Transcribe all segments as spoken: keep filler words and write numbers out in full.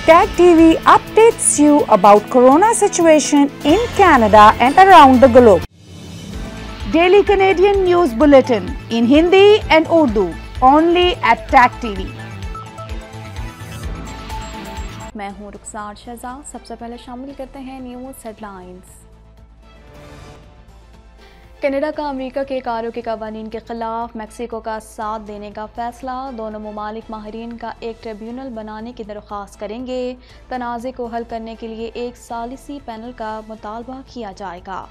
Tag T V updates you about Corona situation in Canada and around the globe. Daily Canadian News Bulletin in Hindi and Urdu only at Tag T V. मैं हूं रुखसार शहजाद। सबसे पहले शामिल करते हैं news headlines. Canada का America के कारों के कवानीन के खिलाफ मैक्सिको का साथ देने का फैसला। दोनों ममालिक माहिरीन का एक ट्रिब्यूनल बनाने की दरख्वास्त करेंगे। तनाज़े को हल करने के लिए एक सालिसी पैनल का मुतालबा किया जाएगा।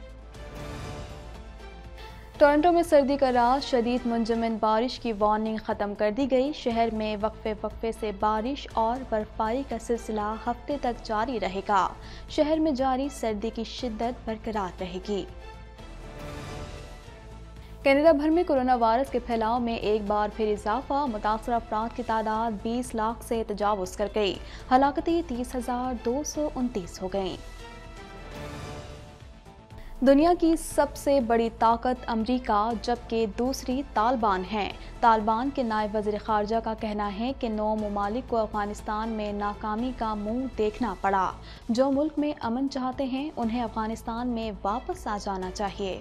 टोरंटो में सर्दी का रात, शदीद मुंजमद बारिश की वार्निंग ख़त्म कर दी गई। शहर में वक्फे वक्फे से बारिश और बर्फबारी का सिलसिला हफ्ते तक जारी रहेगा। शहर में जारी सर्दी की शिद्दत बरकरार रहेगी। कनाडा भर में कोरोना वायरस के फैलाव में एक बार फिर इजाफा। मुतासर अफराद की तादाद बीस लाख से तजावुज़ कर गई। हलाकतें तीस हजार दो सौ उनतीस हो गईं। दुनिया की सबसे बड़ी ताकत अमरीका जबकि दूसरी तालिबान है। तालिबान के नायब वज़ीर ख़ारजा का कहना है कि नौ ममालिक को अफ़गानिस्तान में नाकामी का मुंह देखना पड़ा। जो मुल्क में अमन चाहते हैं उन्हें अफ़गानिस्तान में वापस आ जाना चाहिए।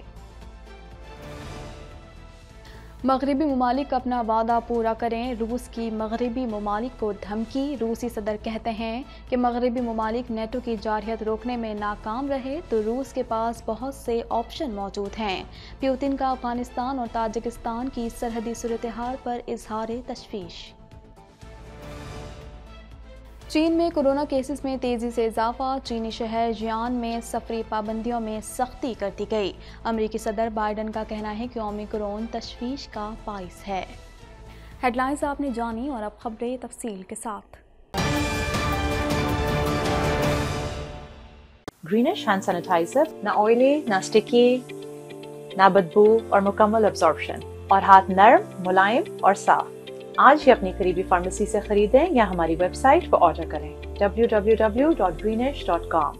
मगरबी ममालिक अपना वादा पूरा करें, रूस की मगरबी ममालिक को धमकी। रूसी सदर कहते हैं कि मगरबी ममालिक नेटो की जारहियत रोकने में नाकाम रहे तो रूस के पास बहुत से ऑप्शन मौजूद हैं। पुतिन का अफगानिस्तान और ताजिकिस्तान की सरहदी सूरत हाल पर इजहार तशवीश। चीन में कोरोना केसेस में तेजी से इजाफा। चीनी शहर जियान में सफरी पाबंदियों में सख्ती कर दी गई। अमेरिकी सदर बाइडन का कहना है कि ओमिक्रॉन तशवीश का बाइस है। हेडलाइंस आपने जानी और अब खबरें तफसील के साथ। ग्रीनिश हैंड सैनिटाइजर ना ऑयली, ना स्टिकी, ना बदबू और मुकम्मल अब्जॉर्प्शन और हाथ नरम, मुलायम और साफ। आज ही अपनी करीबी फार्मेसी से खरीदें या हमारी वेबसाइट पर ऑर्डर करें W W W dot Greenish dot com.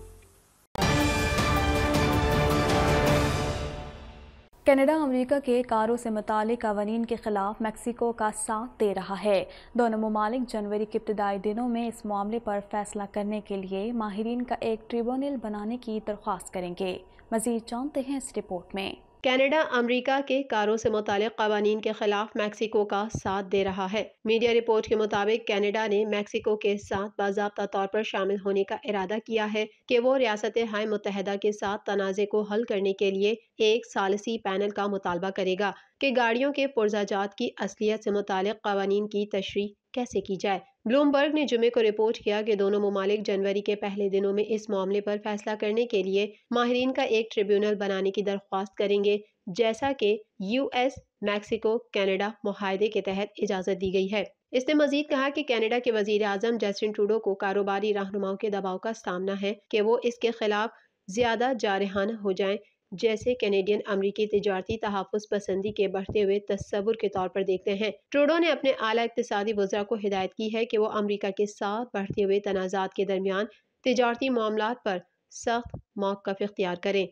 Canada America के कारों से मुतालिक कवानीन के खिलाफ मैक्सिको का साथ दे रहा है। दोनों ममालिक जनवरी के इब्तदाई दिनों में इस मामले पर फैसला करने के लिए माहिरीन का एक ट्रिब्यूनल बनाने की दरख्वास्त करेंगे। मज़ीद जानते हैं इस रिपोर्ट में। कनाडा अमेरिका के कारों से मुतालिक कवानीन के खिलाफ मैक्सिको का साथ दे रहा है। मीडिया रिपोर्ट के मुताबिक कनाडा ने मैक्सिको के साथ बाज़ाब्ता तौर पर शामिल होने का इरादा किया है कि वो रियासत हाय मुत्तहदा के साथ तनाज़े को हल करने के लिए एक सालिसी पैनल का मुतालबा करेगा कि गाड़ियों के पुर्जाजात की असलियत से मुतालिक कवानीन की तशरीह कैसे की जाए। ब्लूमबर्ग ने जुमे को रिपोर्ट किया कि दोनों ममालिक जनवरी के पहले दिनों में इस मामले पर फैसला करने के लिए माहिरीन का एक ट्रिब्यूनल बनाने की दरख्वास्त करेंगे, जैसा कि यूएस मैक्सिको कनाडा मुआहदे के तहत इजाज़त दी गई है। इसने मजीद कहा कि कनाडा के वजीर आजम जस्टिन ट्रूडो को कारोबारी रहनुमाओं के दबाव का सामना है कि वो इसके खिलाफ ज्यादा जारहाना हो जाएं, जैसे कैनेडियन अमरीकी तिजारती तहफ़्फ़ुज़ पसंदी के बढ़ते हुए तस्वुर के तौर पर देखते हैं। ट्रूडो ने अपने आला इक़्तिसादी वज़रा को हिदायत की है कि वो अमरीका के साथ बढ़ते हुए तनाज़ात के दरमियान तिजारती मामलात पर सख्त मौक़िफ़ इख्तियार करें।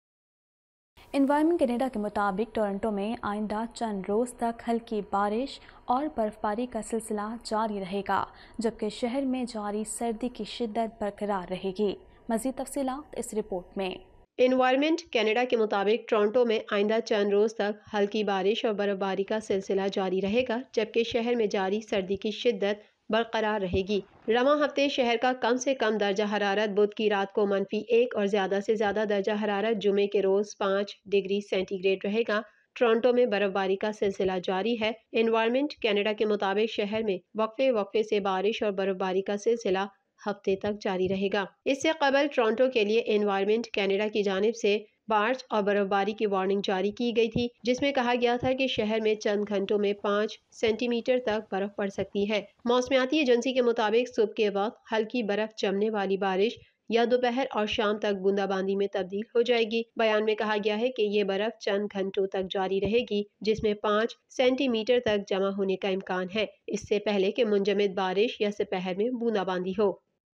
एनवायरनमेंट कनाडा के मुताबिक टोरंटो में आइंदा चंद रोज़ तक हल्की बारिश और बर्फबारी का सिलसिला जारी रहेगा, जबकि शहर में जारी सर्दी की शिद्दत बरकरार रहेगी। मज़ीद तफसीलात इस रिपोर्ट में। एनवायरनमेंट कनाडा के मुताबिक टोरंटो में आइंदा चंद रोज़ तक हल्की बारिश और बर्फबारी का सिलसिला जारी रहेगा, जबकि शहर में जारी सर्दी की शिद्दत बरकरार रहेगी। रवां हफ्ते शहर का कम से कम दर्जा हरारत बुध की रात को मनफी एक और ज़्यादा से ज़्यादा दर्जा हरारत जुमे के रोज़ पाँच डिग्री सेंटीग्रेड रहेगा। टोरंटो में बर्फबारी का सिलसिला जारी है। एनवायरनमेंट कनाडा के मुताबिक शहर में वक्फे वक्फे से बारिश और बर्फबारी का सिलसिला हफ्ते तक जारी रहेगा। इससे कबल टोरंटो के लिए एनवायरनमेंट कनाडा की जानिब से बारिश और बर्फबारी की वार्निंग जारी की गई थी, जिसमें कहा गया था कि शहर में चंद घंटों में पाँच सेंटीमीटर तक बर्फ पड़ सकती है। मौसमियाती एजेंसी के मुताबिक सुबह के वक्त हल्की बर्फ जमने वाली बारिश या दोपहर और शाम तक बूंदाबांदी में तब्दील हो जाएगी। बयान में कहा गया है कि ये बर्फ चंद घंटों तक जारी रहेगी, जिसमें पाँच सेंटीमीटर तक जमा होने का इम्कान है, इससे पहले कि मुंजमद बारिश या दोपहर में बूंदाबांदी हो।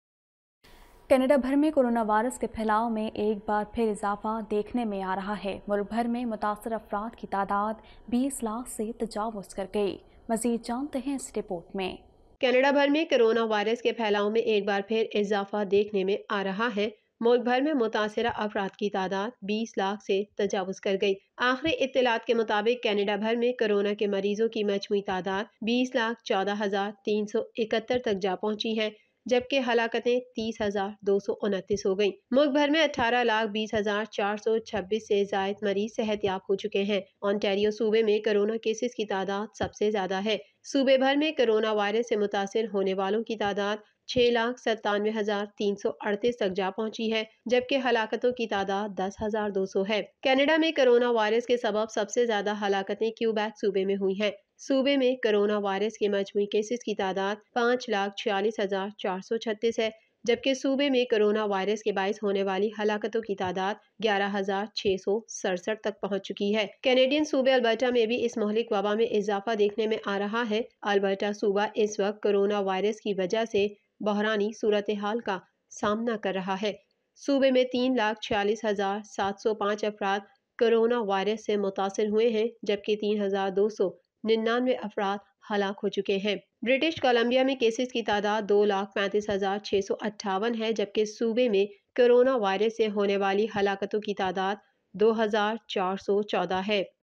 कनाडा भर में कोरोना वायरस के फैलाव में एक बार फिर इजाफा देखने में आ रहा है। मुल्क भर में मुतासर अफराद की तादाद बीस लाख से तजावुज़ कर गई। मज़ीद जानते हैं इस रिपोर्ट में। کینیڈا بھر میں کرونا وائرس کے پھیلاؤ میں ایک بار پھر اضافہ دیکھنے میں آ رہا ہے۔ ملک بھر میں متاثرہ افراد کی تعداد بیس لاکھ سے تجاوز کر گئی۔ آخری اطلاعات کے مطابق کینیڈا بھر میں کرونا کے مریضوں کی مجموعی تعداد بیس لاکھ چودہ ہزار تین سو اکہتر تک جا پہنچی ہے، جبکہ ہلاکتیں تیس ہزار دو سو انتیس ہو گئیں۔ ملک بھر میں اٹھارہ لاکھ بیس ہزار چار سو چھبیس سے زائد مریض صحت یاب ہو چکے ہیں۔ اونٹاریو صوبے میں کرونا کیسز کی تعداد سب سے زیادہ ہے۔ صوبے بھر میں کرونا وائرس سے متاثر ہونے والوں کی تعداد چھ لاکھ ستانوے ہزار تین سو اڑتیس تک جا پہنچی ہے، جبکہ ہلاکتوں کی تعداد دس ہزار دو سو ہے۔ کینیڈا میں کرونا وائرس کے سبب سب سے زیادہ ہلاکتیں کیوبیک صوبے میں ہوئی ہیں۔ صوبے میں کرونا وائرس کے مجموعی کیسز کی تعداد پانچ لاکھ چھیالیس ہزار چار سو چھتیس ہے، جبکہ صوبے میں کرونا وائرس کے باعث ہونے والی ہلاکتوں کی تعداد گیارہ ہزار چھ سو سڑسٹھ تک پہنچ چکی ہے۔ کینیڈین صوبے البرٹا میں بھی اس مہلک وبا میں اضافہ دیکھنے میں آ رہا ہے۔ البرٹا صوبہ اس وقت کرونا وائرس کی وجہ سے بحرانی صورتحال کا سامنا کر رہا ہے۔ صوبے میں تین لاکھ چھیالیس ہزار سات سو پانچ افراد کرونا وائرس سے متاثر ہوئے ہیں، جبکہ تین ہزار دو سو ننانوے افراد ہلاک ہو چکے ہیں۔ برٹش کولمبیا میں کیسز کی تعداد دو لاکھ پینتیس ہزار چھ سو اٹھاون ہے، جبکہ صوبے میں کرونا وائرس سے ہونے والی ہلاکتوں کی تعداد دو ہزار چار سو چودہ ہے۔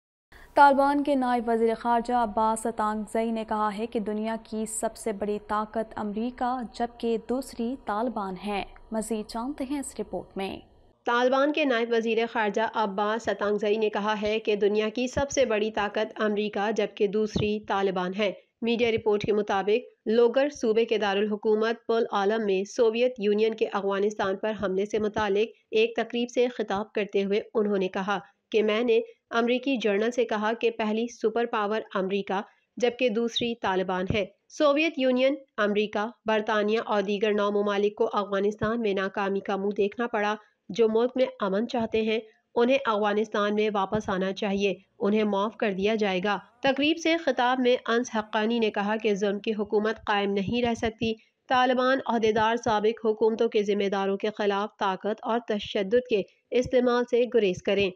طالبان کے نائب وزیر خارجہ عباس ستانگزئی نے کہا ہے کہ دنیا کی سب سے بڑی طاقت امریکہ جبکہ دوسری طالبان ہے۔ مزید جانتے ہیں اس رپورٹ میں۔ طالبان کے نائب وزیر خارجہ عباس ستانگزئی نے کہا ہے کہ دنیا کی سب سے بڑی طاقت امریکہ جبکہ دوسری طالبان ہے۔ میڈیا رپورٹ کے مطابق لوگر صوبے کے دارالحکومت پل عالم میں سوویت یونین کے افغانستان پر حملے سے متعلق ایک تقریب سے خطاب کرتے ہوئے انہوں نے کہا کہ میں نے امریکی جرنل سے کہا کہ پہلی سپر پاور امریکہ جبکہ دوسری طالبان ہے۔ سوویت یونین، امریکہ، برطانیہ اور دیگر نو ممالک کو افغانستان میں ناکامی کا منہ دیکھنا پڑا۔ جو ملک میں امن چاہتے ہیں انہیں افغانستان میں واپس آنا چاہیے، انہیں معاف کر دیا جائے گا۔ تقریب سے خطاب میں انس حقانی نے کہا کہ ظلم کی حکومت قائم نہیں رہ سکتی۔ طالبان عہدیدار سابق حکومتوں کے ذمہ داروں کے خلاف طاقت اور تشدد کے استعمال سے گریز کریں۔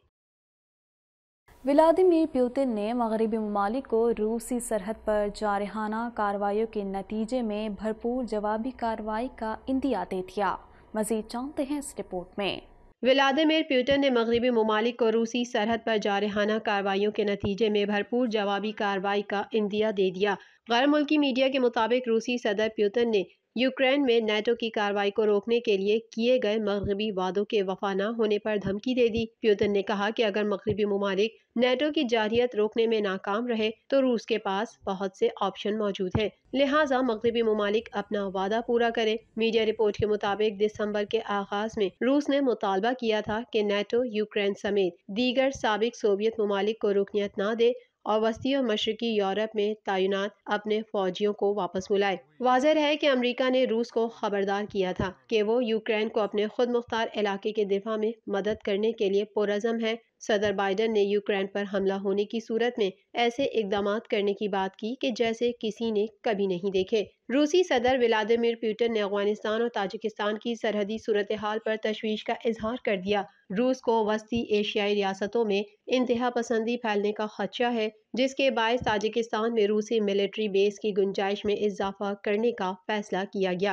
ولادیمیر پوتن نے مغربی ممالک کو روسی سرحد پر جارحانہ کارروائیوں کے نتیجے میں بھرپور جوابی کارروائی کا اندیا دے دیا۔ مزید جانتے ہیں اس رپورٹ میں۔ ولادیمیر پوتن نے مغربی ممالک کو روسی سرحد پر جارحانہ کارروائیوں کے نتیجے میں بھرپور جوابی کارروائی کا اندیا دے دیا۔ غیر ملکی میڈیا کے مطابق روسی صدر پوتن نے یوکرین میں نیٹو کی کارروائی کو روکنے کے لیے کیے گئے مغربی وعدوں کے وفا نہ ہونے پر دھمکی دے دی۔ پوتن نے کہا کہ اگر مغربی ممالک نیٹو کی جارحیت روکنے میں ناکام رہے تو روس کے پاس بہت سے آپشن موجود ہیں، لہٰذا مغربی ممالک اپنا وعدہ پورا کریں۔ میڈیا رپورٹ کے مطابق دسمبر کے آغاز میں روس نے مطالبہ کیا تھا کہ نیٹو یوکرین سمیت دیگر سابق سوویت ممالک کو رکنیت نہ دے اور وسطی اور مشرقی یورپ میں تعینات اپنے فوجیوں کو واپس بلائے۔ واضح ہے کہ امریکہ نے روس کو خبردار کیا تھا کہ وہ یوکرین کو اپنے خود مختار علاقے کے دفاع میں مدد کرنے کے لیے پرعزم ہے۔ صدر بائیڈن نے یوکرین پر حملہ ہونے کی صورت میں ایسے اقدامات کرنے کی بات کی کہ جیسے کسی نے کبھی نہیں دیکھے۔ روسی صدر ولادیمیر پوتن نے افغانستان اور تاجکستان کی سرحدی صورتحال پر تشویش کا اظہار کر دیا۔ روس کو وسطی ایشیائی ریاستوں میں انتہا پسندی پھیلنے کا خدشہ ہے، جس کے باعث تاجکستان میں روسی ملٹری بیس کی گنجائش میں اضافہ کرنے کا فیصلہ کیا گیا۔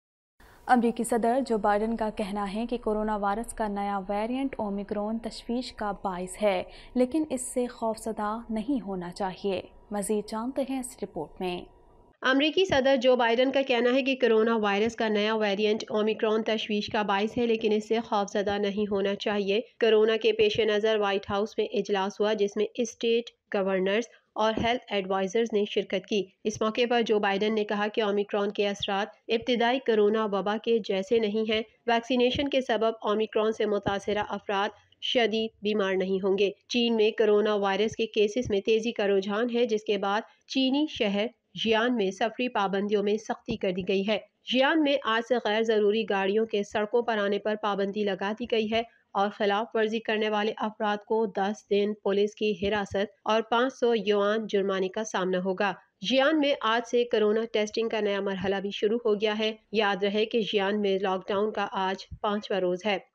امریکی صدر جو بائیڈن کا کہنا ہے کہ کورونا وائرس کا نیا ویریئنٹ اومیکرون تشویش کا باعث ہے، لیکن اس سے خوفزدہ نہیں ہونا چاہیے۔ مزید جانتے ہیں اس رپورٹ میں۔ امریکی صدر جو بائیڈن کا کہنا ہے کہ کرونا وائرس کا نیا ویریئنٹ اومیکرون تشویش کا باعث ہے، لیکن اس سے خوفزدہ نہیں ہونا چاہیے۔ کرونا کے پیش نظر وائٹ ہاؤس میں اجلاس ہوا جس میں اسٹیٹ گورنرز اور ہیلتھ ایڈوائزرز نے شرکت کی۔ اس موقع پر جو بائیڈن نے کہا کہ اومیکرون کے اثرات ابتدائی کرونا وبا کے جیسے نہیں ہیں۔ ویکسینیشن کے سبب اومیکرون سے متاثرہ افراد شدید بیمار نہیں ہوں گے۔ چین میں کرونا وائرس کے کیسز میں تیزی کا رجحان ہے، جس کے بعد چینی شہر ژیان میں سفری پابندیوں میں سختی کر دی گئی ہے۔ ژیان میں آج سے غیر ضروری گاڑیوں کے سڑکوں پر آنے پر پابندی لگا دی گئی ہے اور خلاف ورزی کرنے والے افراد کو دس دن پولیس کی حراست اور پانچ سو یوان جرمانے کا سامنا ہوگا۔ ژیان میں آج سے کرونا ٹیسٹنگ کا نیا مرحلہ بھی شروع ہو گیا ہے۔ یاد رہے کہ ژیان میں لاک ڈاؤن کا آج پانچواں روز ہے۔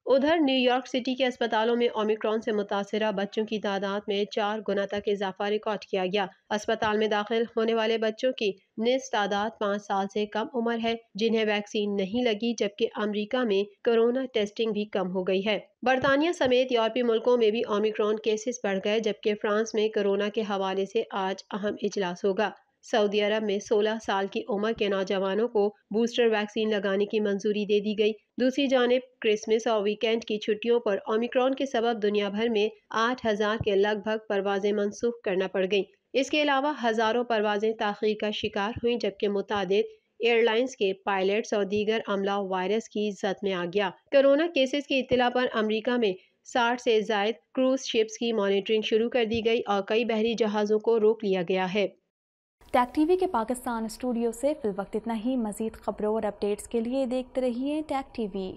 उधर न्यूयॉर्क सिटी के अस्पतालों में ओमिक्रॉन से मुतासरा बच्चों की तादाद में चार गुना तक इजाफा रिकॉर्ड किया गया। अस्पताल में दाखिल होने वाले बच्चों की निस्फ तादाद पाँच साल से कम उम्र है जिन्हें वैक्सीन नहीं लगी, जबकि अमेरिका में कोरोना टेस्टिंग भी कम हो गई है। बरतानिया समेत यूरोपीय मुल्कों में भी ओमिक्रॉन केसेस बढ़ गए, जबकि फ्रांस में कोरोना के हवाले से आज अहम इजलास होगा। सऊदी अरब में सोलह साल की उम्र के नौजवानों को बूस्टर वैक्सीन लगाने की मंजूरी दे दी गई। दूसरी जानिब क्रिसमस और वीकेंड की छुट्टियों पर ओमिक्रॉन के सबब दुनिया भर में आठ हजार के लगभग परवाजें मनसूख करना पड़ गईं। इसके अलावा हजारों परवाजें ताख़ीर का शिकार हुई, जबकि मुतादिद एयरलाइंस के पायलट्स और दीगर अमला वायरस की जद में आ गया। कोरोना केसेस की इत्तला पर अमरीका में साठ से जायद क्रूज शिप्स की मॉनिटरिंग शुरू कर दी गई और कई बहरी जहाज़ों को रोक लिया गया है। टैग टीवी के पाकिस्तान स्टूडियो से फिल वक्त इतना ही। मजीद खबरों और अपडेट्स के लिए देखते रहिए Tag TV.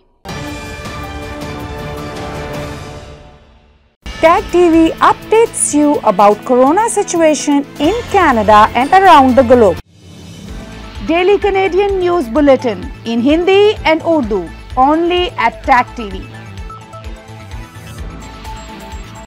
Tag T V updates you about Corona situation in Canada and around the globe. Daily Canadian News Bulletin in Hindi and Urdu only at Tag T V.